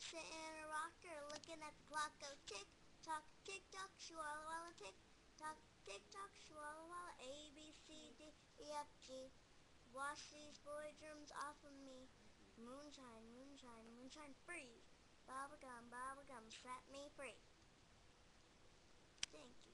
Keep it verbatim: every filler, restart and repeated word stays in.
sitting in a rocker, looking at the clock go tick tock, tick tock, swalla walla, tick tock, tick tock, swalla walla. A B C D E F G. Wash these boy germs off of me. Moonshine, moonshine, moonshine, freeze. Bubblegum, bubblegum, set me free. Thank you.